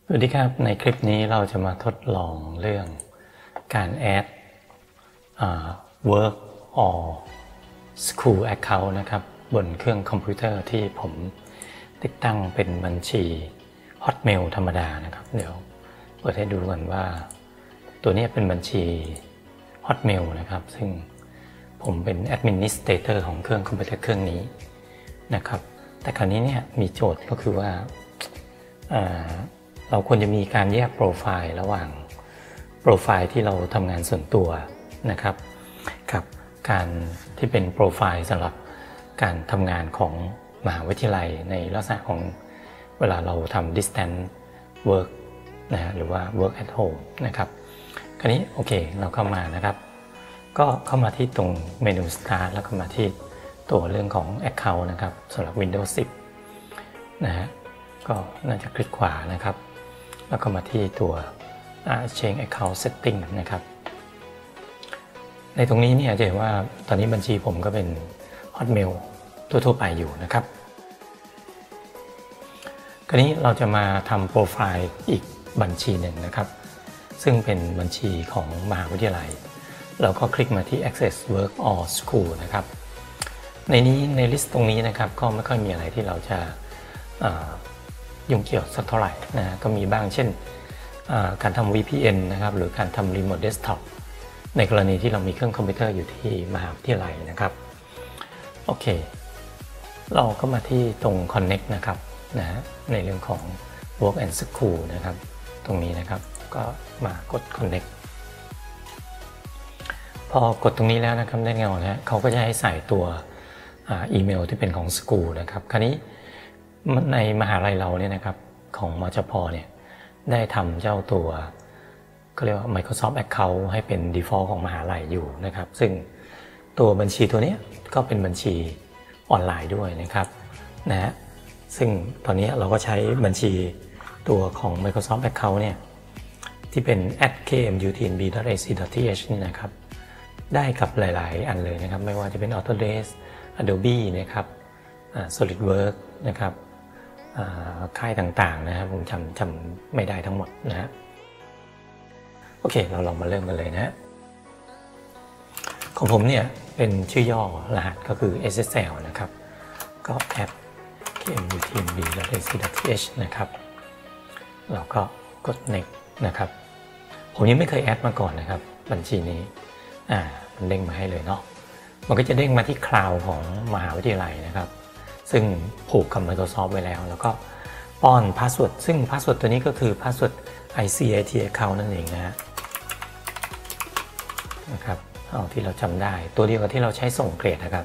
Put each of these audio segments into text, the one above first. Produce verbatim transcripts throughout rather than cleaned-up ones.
สวัสดีครับในคลิปนี้เราจะมาทดลองเรื่องการ add work or school account นะครับบนเครื่องคอมพิวเตอร์ที่ผมติดตั้งเป็นบัญชี Hotmail ธรรมดานะครับเดี๋ยวเปิดให้ดูกันว่าตัวนี้เป็นบัญชี Hotmail นะครับซึ่งผมเป็น Administrator ของเครื่องคอมพิวเตอร์เครื่องนี้นะครับแต่คราวนี้เนี่ยมีโจทย์ก็คือว่าเราควรจะมีการแยกโปรไฟล์ระหว่างโปรไฟล์ที่เราทำงานส่วนตัวนะครับกับการที่เป็นโปรไฟล์สำหรับการทำงานของมหาวิทยาลัยในลักษณะของเวลาเราทำ distance work นะฮะหรือว่า work at home นะครับคราวนี้โอเคเราเข้ามานะครับก็เข้ามาที่ตรงเมนู start แล้วก็มาที่ตัวเรื่องของ account นะครับสำหรับ Windows สิบนะฮะก็น่าจะคลิกขวานะครับแล้วก็มาที่ตัว change account setting นะครับในตรงนี้เนี่ยจะเห็นว่าตอนนี้บัญชีผมก็เป็น Hotmail ทั่วๆไปอยู่นะครับคราวนี้เราจะมาทำโปรไฟล์อีกบัญชีหนึ่งนะครับซึ่งเป็นบัญชีของมหาวิทยาลัยเราก็คลิกมาที่ access work or school นะครับในนี้ในลิสต์ตรงนี้นะครับก็ไม่ค่อยมีอะไรที่เราจะยุ่งเกี่ยวสักเท่าไหร่นะก็มีบ้างเช่นการทำ วี พี เอ็น นะครับหรือการทำ Remote Desktop ในกรณีที่เรามีเครื่องคอมพิวเตอร์อยู่ที่มหาวิทยาลัยนะครับโอเคเราก็มาที่ตรง Connect นะครับนะในเรื่องของ Work and School นะครับตรงนี้นะครับก็มากด Connect พอกดตรงนี้แล้วนะครับได้แน่นอนนะเขาก็จะให้ใส่ตัวอีเมลที่เป็นของ School นะครับคราวนี้ในมหาลัยเราเนี่ยนะครับของมจพเนี่ยได้ทำเจ้าตัวก็เรียกว่า Microsoft Account ให้เป็น default ของมหาลัยอยู่นะครับซึ่งตัวบัญชีตัวนี้ก็เป็นบัญชีออนไลน์ด้วยนะครับนะฮะซึ่งตอนนี้เราก็ใช้บัญชีตัวของ Microsoft Account เนี่ยที่เป็น แอท เค เอ็ม ยู ที เอ็น บี ดอท เอ ซี ดอท ที เอช นี่นะครับได้กับหลายๆอันเลยนะครับไม่ว่าจะเป็น Autodesk Adobe นะครับ SolidWorks นะครับค่ายต่างๆนะครับผมจำจำไม่ได้ทั้งหมดนะฮะโอเคเราลองมาเริ่มกันเลยนะของผมเนี่ยเป็นชื่อย่อรหัสก็คือ เอส เอส แอล นะครับก็ add เค เอ็ม ยู ที เอ็น บี ดอท เอ ซี ดอท ที เอช นะครับเราก็กด next นะครับผมยังไม่เคยแอดมาก่อนนะครับบัญชีนี้อ่ามันเด้งมาให้เลยเนาะมันก็จะเด้งมาที่คลาวด์ของมหาวิทยาลัยนะครับซึ่งผูกกับ Microsoft ไว้แล้วแล้วก็ป้อนพาสเวิร์ดซึ่งพาสเวิร์ดตัวนี้ก็คือพาสเวิร์ด ไอ ซี ไอ ที Account นั่นเองนะฮะนะครับเอาที่เราจำได้ตัวเดียวกับที่เราใช้ส่งเกรดนะครับ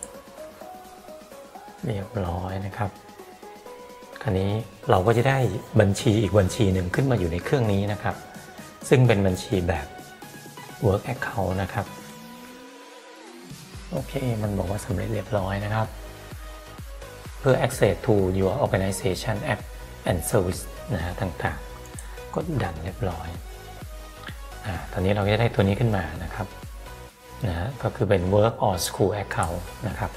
เรียบร้อยนะครับคราวนี้เราก็จะได้บัญชีอีกบัญชีหนึ่งขึ้นมาอยู่ในเครื่องนี้นะครับซึ่งเป็นบัญชีแบบ Work Account นะครับโอเคมันบอกว่าสำเร็จเรียบร้อยนะครับเพื่อ access to your organization app and service นะฮะต่างๆกดดันเรียบร้อยอ่าตอนนี้เราจะได้ตัวนี้ขึ้นมานะครับนะฮะก็คือเป็น work or school account นะครับ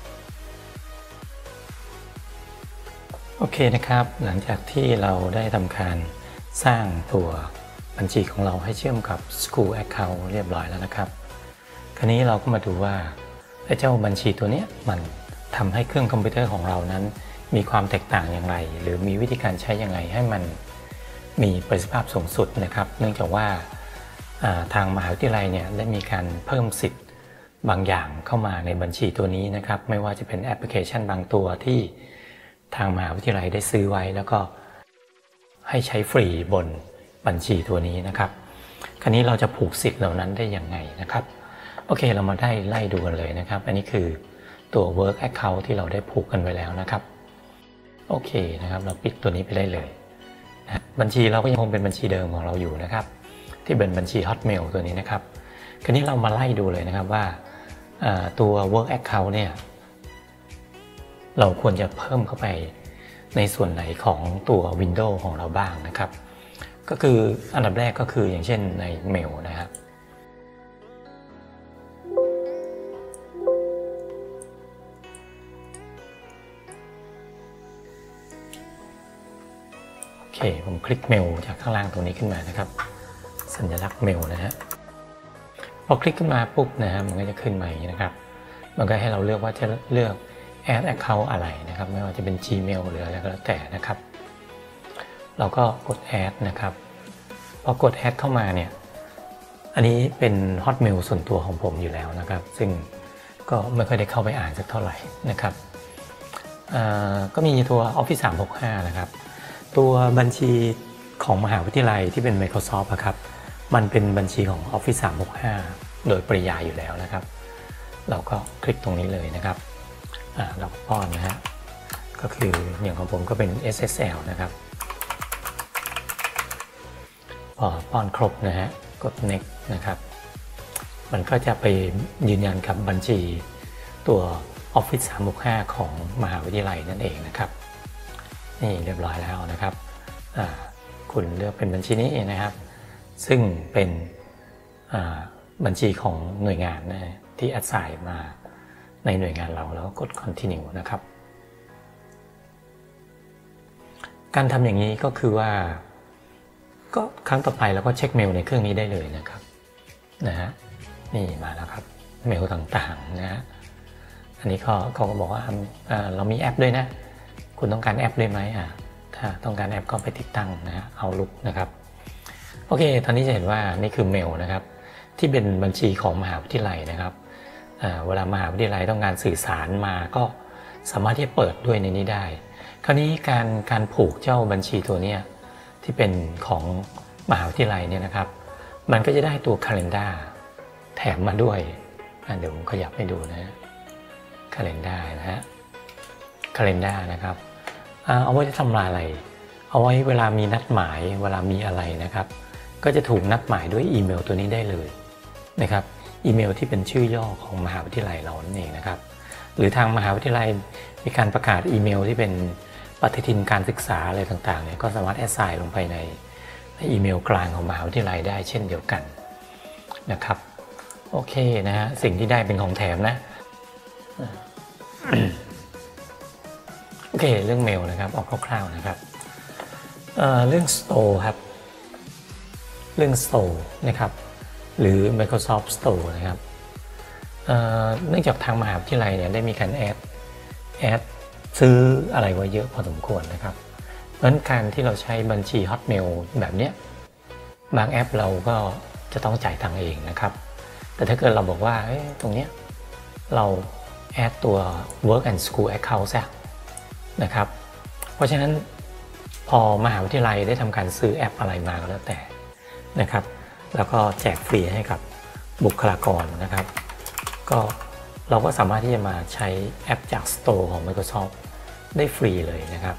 โอเคนะครับหลังจากที่เราได้ทำการสร้างตัวบัญชีของเราให้เชื่อมกับ school account เรียบร้อยแล้วนะครับคราวนี้เราก็มาดูว่าไอ้เจ้าบัญชีตัวนี้มันทำให้เครื่องคอมพิวเตอร์ของเรานั้นมีความแตกต่างอย่างไรหรือมีวิธีการใช้อย่างไรให้มันมีประสิทธิภาพสูงสุดนะครับเนื่องจากว่าทางมหาวิทยาลัยเนี่ยได้มีการเพิ่มสิทธิ์บางอย่างเข้ามาในบัญชีตัวนี้นะครับไม่ว่าจะเป็นแอปพลิเคชันบางตัวที่ทางมหาวิทยาลัยได้ซื้อไว้แล้วก็ให้ใช้ฟรีบนบัญชีตัวนี้นะครับคราวนี้เราจะผูกสิทธิ์เหล่านั้นได้อย่างไงนะครับโอเคเรามาได้ไล่ดูกันเลยนะครับอันนี้คือตัว Work Account ที่เราได้ผูกกันไว้แล้วนะครับโอเคนะครับเราปิดตัวนี้ไปได้เลยนะบัญชีเราก็ยังคงเป็นบัญชีเดิมของเราอยู่นะครับที่เป็นบัญชี Hotmail ตัวนี้นะครับคราวนี้เรามาไล่ดูเลยนะครับว่าตัว Work Account เนี่ยเราควรจะเพิ่มเข้าไปในส่วนไหนของตัว Windows ของเราบ้างนะครับก็คืออันดับแรกก็คืออย่างเช่นในเมลนะครับโอเคผมคลิกเมลจากข้างล่างตรงนี้ขึ้นมานะครับสัญลักษณ์เมลนะฮะพอคลิกขึ้นมาปุ๊บนะฮะมันก็จะขึ้นมาอย่างนี้นะครับมันก็ให้เราเลือกว่าจะเลือก add account อะไรนะครับไม่ว่าจะเป็น Gmail หรืออะไรก็แล้วแต่นะครับเราก็กด add นะครับพอกด add เข้ามาเนี่ยอันนี้เป็น Hotmail ส่วนตัวของผมอยู่แล้วนะครับซึ่งก็ไม่ค่อยได้เข้าไปอ่านสักเท่าไหร่นะครับก็มีตัว Office สามหกห้านะครับตัวบัญชีของมหาวิทยาลัยที่เป็น Microsoft ครับมันเป็นบัญชีของ Office สามหกห้าโดยปริยายอยู่แล้วนะครับเราก็คลิกตรงนี้เลยนะครับเราก็ป้อนนะฮะก็คืออย่างของผมก็เป็น เอส เอส แอล นะครับพอป้อนครบนะฮะกด next นะครับมันก็จะไปยืนยันกับบัญชีตัว Office สามหกห้าของมหาวิทยาลัยนั่นเองนะครับนี่เรียบร้อยแล้วนะครับคุณเลือกเป็นบัญชีนี้นะครับซึ่งเป็นบัญชีของหน่วยงานนะที่แอดไซน์มาในหน่วยงานเราแล้วกด continue นะครับการทำอย่างนี้ก็คือว่าก็ครั้งต่อไปเราก็เช็คเมลในเครื่องนี้ได้เลยนะครับนะฮะนี่มาแล้วครับเมลต่างๆนะฮะอันนี้ก็เขาก็บอกว่าเรามีแอปด้วยนะคุณต้องการแอปด้วยไหมอ่ะถ้าต้องการแอปก็ไปติดตั้งนะฮะเอาลุกนะครับโอเคตอนนี้จะเห็นว่านี่คือเมลนะครับที่เป็นบัญชีของมหาวิทยาลัยนะครับเวลามหาวิทยาลัยต้องการสื่อสารมาก็สามารถที่จะเปิดด้วยในนี้ได้คราวนี้การการผูกเจ้าบัญชีตัวนี้ที่เป็นของมหาวิทยาลัยเนี่ยนะครับมันก็จะได้ตัว calendar แถมมาด้วยเดี๋ยวผมขยับให้ดูนะ calendar นะฮะ calendar นะครับเอาไว้จะทำอะไรเอาไว้เวลามีนัดหมายเวลามีอะไรนะครับก็จะถูกนัดหมายด้วยอีเมลตัวนี้ได้เลยนะครับอีเมลที่เป็นชื่อย่อของมหาวิทยาลัยเรานั่นเองนะครับหรือทางมหาวิทยาลัยมีการประกาศอีเมลที่เป็นปฏิทินการศึกษาอะไรต่างๆเนี่ยก็สามารถแอดไซน์ลงไปในอีเมลกลางของมหาวิทยาลัยได้เช่นเดียวกันนะครับโอเคนะฮะสิ่งที่ได้เป็นของแถมนะ โอเคเรื่องเมลนะครับออกคร่าวๆนะครับ เอ่อ เรื่อง Store ครับเรื่อง Store นะครับหรือ Microsoft Store นะครับเอ่อเนื่องจากทางมหาวิทยาลัยเนี่ยได้มีการแอดแอดซื้ออะไรไว้เยอะพอสมควรนะครับเพราะฉะนั้นการที่เราใช้บัญชี Hotmail แบบเนี้ยบางแอปเราก็จะต้องจ่ายตังค์เองนะครับแต่ถ้าเกิดเราบอกว่าตรงเนี้ยเราแอดตัว Work and School Account ซะนะครับเพราะฉะนั้นพอมหาวิทยาลัยได้ทำการซื้อแอปอะไรมาก็แล้วแต่นะครับแล้วก็แจกฟรีให้กับบุคลากรนะครับก็เราก็สามารถที่จะมาใช้แอปจาก Store ของ Microsoft ได้ฟรีเลยนะครับ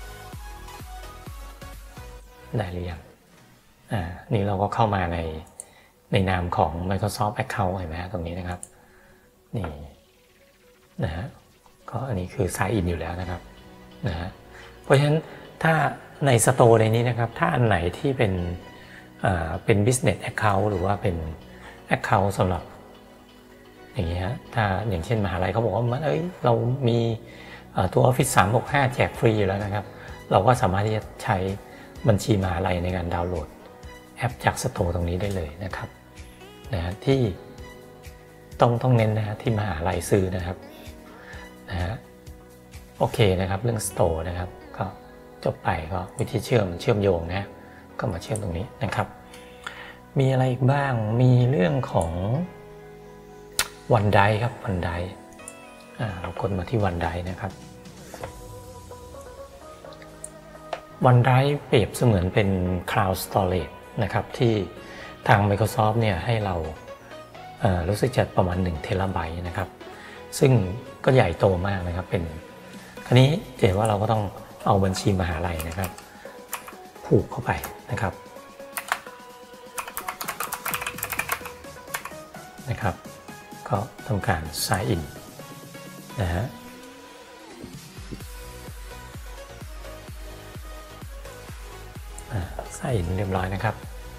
ได้หรือยังอ่านี่เราก็เข้ามาในในนามของ Microsoft Account เห็นไหมตรงนี้นะครับนี่นะฮะก็อันนี้คือ Sign In อยู่แล้วนะครับนะฮะเพราะฉะนั้นถ้าใน Store ในนี้นะครับถ้าอันไหนที่เป็นอ่าเป็น Business Account หรือว่าเป็น Account สำหรับอย่างนี้ฮะถ้าอย่างเช่นมหาลัยเขาบอกว่ามันเอ้ยเรามีตัว Office สามหกห้าแจกฟรีอยู่แล้วนะครับเราก็สามารถที่จะใช้บัญชีมหาลัยในการดาวน์โหลดแอปจาก Store ตรงนี้ได้เลยนะครับนะฮะที่ต้องต้องเน้นนะฮะที่มหาลัยซื้อนะครับนะฮะโอเคนะครับเรื่อง Store นะครับก็จบไปก็วิธีเชื่อมเชื่อมโยงนะก็มาเชื่อมตรงนี้นะครับมีอะไรอีกบ้างมีเรื่องของOneDrive ครับ OneDrive เรากดมาที่ OneDrive นะครับ OneDrive เปรียบเสมือนเป็น Cloud Storage นะครับที่ทาง Microsoft เนี่ยให้เรารู้สึกจะประมาณหนึ่งเทราไบต์นะครับซึ่งก็ใหญ่โตมากนะครับเป็นคราวนี้เห็นว่าเราก็ต้องเอาบัญชีมหาลัยนะครับผูกเข้าไปนะครับนะครับก็ทำการ sign in นะฮะ sign in เรียบร้อยนะครับ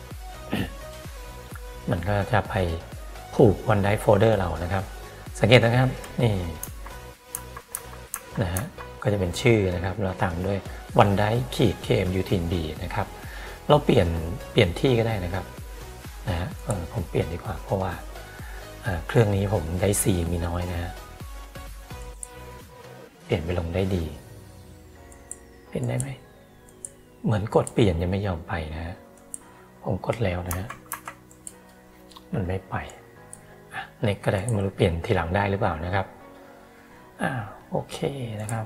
มันก็จะไปผูก OneDrive folder เรานะครับสังเกตนะครับนี่นะฮะก็จะเป็นชื่อนะครับแล้วตามด้วยวันไดขีด เค เอ็ม ยู ที บี นะครับเราเปลี่ยนเปลี่ยนที่ก็ได้นะครับนะฮะผมเปลี่ยนดีกว่าเพราะว่าเครื่องนี้ผมได้ C มีน้อยนะฮะเปลี่ยนไปลงได้ดีเปลี่ยนได้ไหมเหมือนกดเปลี่ยนยังไม่ยอมไปนะฮะผมกดแล้วนะฮะมันไม่ไปอ่ะเน็กก็ได้ไม่รู้เปลี่ยนทีหลังได้หรือเปล่านะครับอ่าโอเคนะครับ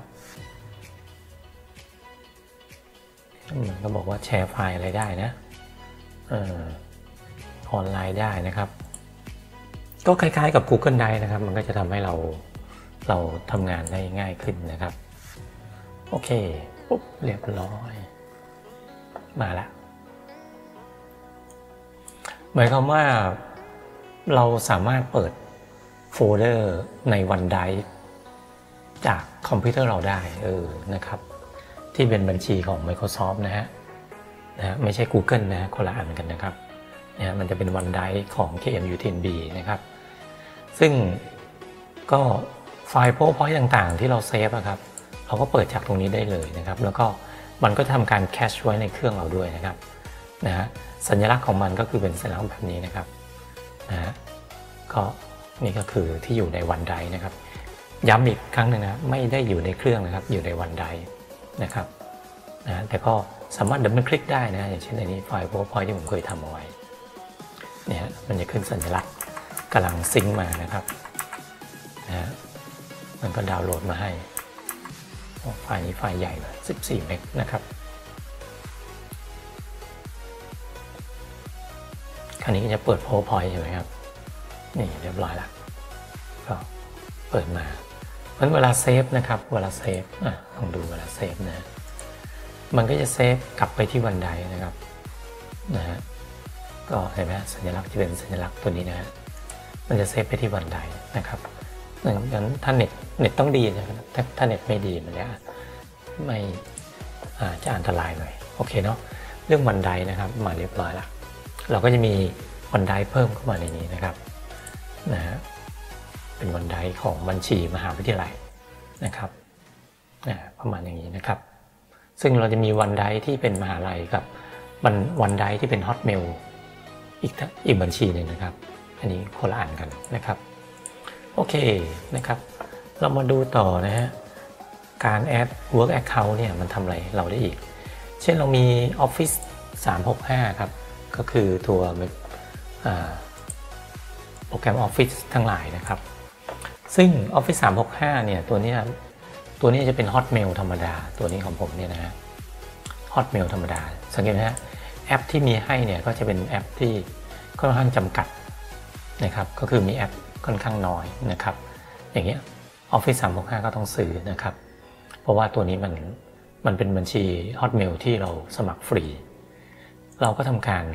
มันก็บอกว่าแชร์ไฟล์อะไรได้นะเอ่อออนไลน์ได้นะครับก็คล้ายๆกับ Google Drive นะครับมันก็จะทำให้เราเราทำงานได้ง่ายขึ้นนะครับโอเคปุ๊บเรียบร้อยมาแล้วหมายความว่าเราสามารถเปิดโฟลเดอร์ใน OneDrive จากคอมพิวเตอร์เราได้เออนะครับที่เป็นบัญชีของ Microsoft นะฮะนะฮะไม่ใช่ Google นะคนละอันกันนะครับเนี่ยมันจะเป็น OneDrive ของ เค เอ็ม ยู ที บี นะครับซึ่งก็ไฟล์ PowerPoint ต่างๆที่เราเซฟอะครับเราก็เปิดจากตรงนี้ได้เลยนะครับแล้วก็มันก็ทำการแคชไว้ในเครื่องเราด้วยนะครับนะฮะสัญลักษณ์ของมันก็คือเป็นสัญลักษณ์แบบนี้นะครับนะฮะก็นี่ก็คือที่อยู่ใน OneDrive นะครับย้ำอีกครั้งหนึ่งนะไม่ได้อยู่ในเครื่องนะครับอยู่ใน OneDrive นะครับนะแต่ก็สามารถดับเบิลคลิกได้นะอย่างเช่นในนี้ไฟล์ PowerPoint ที่ผมเคยทำเอาไว้เนี่ยมันจะขึ้นสัญลักษณ์กำลังซิงค์มานะครับนะฮะมันก็ดาวน์โหลดมาให้ไฟล์นี้ไฟล์ใหญ่เลยสิบสี่เมกนะครับคราวนี้ก็จะเปิด PowerPoint ใช่ไหมครับนี่เรียบร้อยแล้วก็เปิดมาเพราะเวลาเซฟนะครับเวลาเซฟอ่ะลองดูเวลาเซฟนะมันก็จะเซฟกลับไปที่วันใดนะครับนะฮะก็เห็นไหมสัญลักษณ์ที่เป็นสัญลักษณ์ตัวนี้นะฮะมันจะเซฟไปที่วันใดนะครับงั้นถ้าเน็ตเน็ตต้องดีนะครับถ้าถ้าเน็ตไม่ดีมันจะไม่อาจจะอันตรายหน่อยโอเคเนาะเรื่องวันใดนะครับมาเรียบร้อยแล้วเราก็จะมีวันใดเพิ่มเข้ามาในนี้นะครับนะฮะเป็นวันใดของบัญชีมหาวิทยาลัยนะครับนะประมาณอย่างนี้นะครับซึ่งเราจะมีวันใดที่เป็นมหาลัยกับวันวันใดที่เป็น Hotmail อีกอีกบัญชีหนึ่งนะครับอันนี้คนละอันกันนะครับโอเคนะครับเรามาดูต่อนะฮะการแอด Work Account เนี่ยมันทำอะไรเราได้อีกเช่นเรามี Office สามหกห้าครับก็คือตัวโปรแกรม Office ทั้งหลายนะครับซึ่ง Office สามหกห้าเนี่ยตัวนี้ตัวนี้จะเป็น Hotmail ธรรมดาตัวนี้ของผมเนี่ยนะฮะ Hotmail ธรรมดาสังเกตไหมฮะแอปที่มีให้เนี่ยก็จะเป็นแอปที่ค่อนข้างจำกัดนะครับก็คือมีแอปค่อนข้างน้อยนะครับอย่างเงี้ย Office สามหกห้าก็ต้องซื้อนะครับเพราะว่าตัวนี้มันมันเป็นบัญชี Hotmail ที่เราสมัครฟรีเราก็ทำการ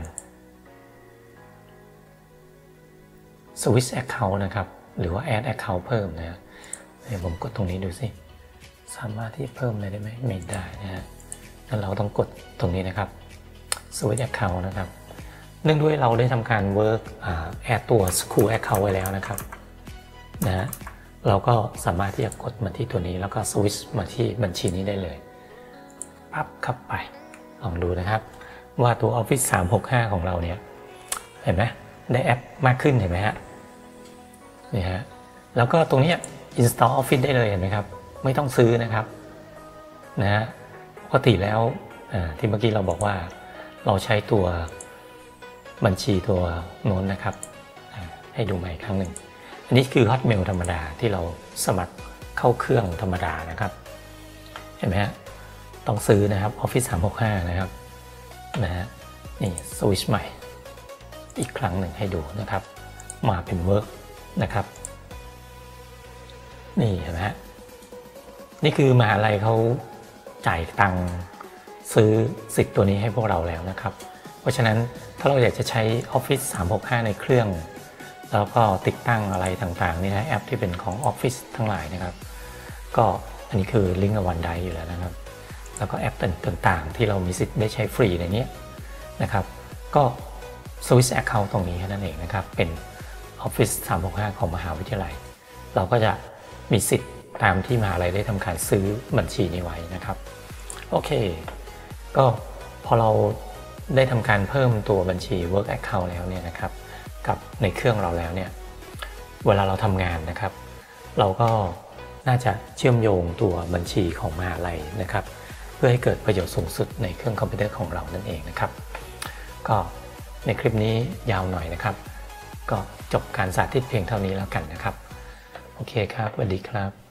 Switch Account นะครับหรือว่า Add Account เพิ่มนะเดี๋ยวผมกดตรงนี้ดูสิสามารถที่เพิ่มอะไรได้ไหมไม่ได้นะฮะงั้นเราต้องกดตรงนี้นะครับ Switch Account นะครับเนื่องด้วยเราได้ทำการ Work แอดตัว School Account ไว้แล้วนะครับนะฮะเราก็สามารถที่จะกดมาที่ตัวนี้แล้วก็ Switch มาที่บัญชีนี้ได้เลยปั๊บเข้าไปลองดูนะครับว่าตัว Office สามหกห้าของเราเนี่ยเห็นไหมได้แอปมากขึ้นเห็นไหมฮะนี่ฮะแล้วก็ตรงนี้ Install Office ได้เลยเห็นไหมครับไม่ต้องซื้อนะครับนะฮะปกติแล้วที่เมื่อกี้เราบอกว่าเราใช้ตัวบัญชีตัวโน้นนะครับให้ดูใหม่อีกครั้งหนึ่งอันนี้คือ Hotmail ธรรมดาที่เราสมัครเข้าเครื่องธรรมดานะครับเห็นไหมฮะต้องซื้อนะครับ Office สามหกห้านะครับนะฮะนี่สวิตช์ใหม่อีกครั้งหนึ่งให้ดูนะครับมาเป็น Work นะครับนี่เห็นไหมฮะนี่คือมหาลัยเขาจ่ายตังค์ซื้อสิทธิ์ตัวนี้ให้พวกเราแล้วนะครับเพราะฉะนั้นถ้าเราอยากจะใช้ Office สามหกห้าในเครื่องแล้วก็ติดตั้งอะไรต่างๆนี่นะแอปที่เป็นของ Office ทั้งหลายนะครับก็อันนี้คือลิงก์กับ OneDrive อยู่แล้วนะครับแล้วก็แอปต่างๆที่เรามีสิทธิ์ได้ใช้ฟรีในนี้นะครับก็ Switch Account ตรงนี้แค่นั้นเองนะครับเป็น Office สามหกห้าของมหาวิทยาลัยเราก็จะมีสิทธิ์ตามที่มหาลัยได้ทำการซื้อบัญชีนี้ไว้นะครับโอเคก็พอเราได้ทำการเพิ่มตัวบัญชี Work Account แล้วเนี่ยนะครับกับในเครื่องเราแล้วเนี่ยเวลาเราทำงานนะครับเราก็น่าจะเชื่อมโยงตัวบัญชีของมหาลัยนะครับเพื่อให้เกิดประโยชน์สูงสุดในเครื่องคอมพิวเตอร์ของเรานั่นเองนะครับก็ในคลิปนี้ยาวหน่อยนะครับก็จบการสาธิตเพียงเท่านี้แล้วกันนะครับโอเคครับสวัสดีครับ